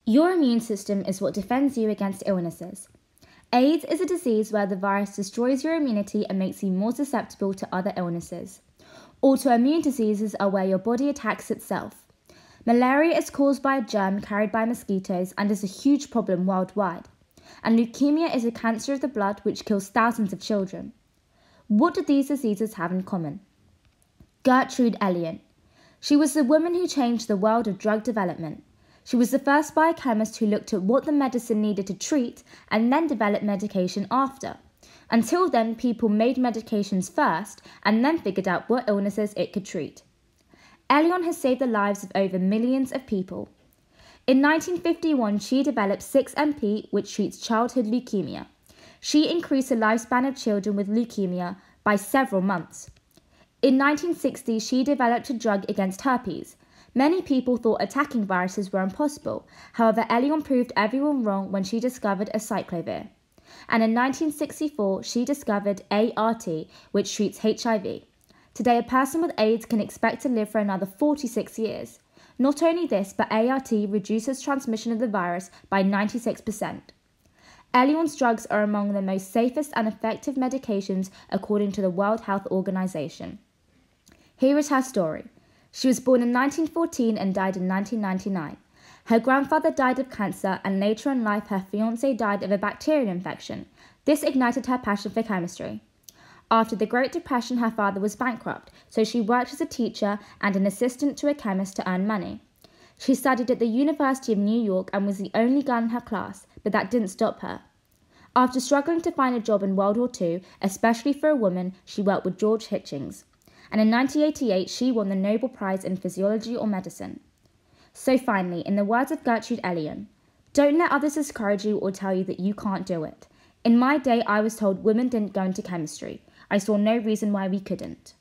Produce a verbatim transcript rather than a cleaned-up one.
Your immune system is what defends you against illnesses. AIDS is a disease where the virus destroys your immunity and makes you more susceptible to other illnesses. Autoimmune diseases are where your body attacks itself. Malaria is caused by a germ carried by mosquitoes and is a huge problem worldwide. And leukemia is a cancer of the blood which kills thousands of children. What do these diseases have in common? Gertrude Elion. She was the woman who changed the world of drug development. She was the first biochemist who looked at what the medicine needed to treat and then developed medication after. Until then, people made medications first and then figured out what illnesses it could treat. Elion has saved the lives of over millions of people. In nineteen fifty-one, she developed six M P, which treats childhood leukemia. She increased the lifespan of children with leukemia by several months. In nineteen sixty, she developed a drug against herpes. Many people thought attacking viruses were impossible. However, Elion proved everyone wrong when she discovered acyclovir. And in nineteen sixty-four, she discovered A R T, which treats H I V. Today, a person with AIDS can expect to live for another forty-six years. Not only this, but A R T reduces transmission of the virus by ninety-six percent. Elion's drugs are among the most safest and effective medications according to the World Health Organization. Here is her story. She was born in nineteen fourteen and died in nineteen ninety-nine. Her grandfather died of cancer, and later in life her fiancé died of a bacterial infection. This ignited her passion for chemistry. After the Great Depression, her father was bankrupt, so she worked as a teacher and an assistant to a chemist to earn money. She studied at the University of New York and was the only girl in her class, but that didn't stop her. After struggling to find a job in World War Two, especially for a woman, she worked with George Hitchings. And in nineteen eighty-eight, she won the Nobel Prize in Physiology or Medicine. So finally, in the words of Gertrude Elion, don't let others discourage you or tell you that you can't do it. In my day, I was told women didn't go into chemistry. I saw no reason why we couldn't.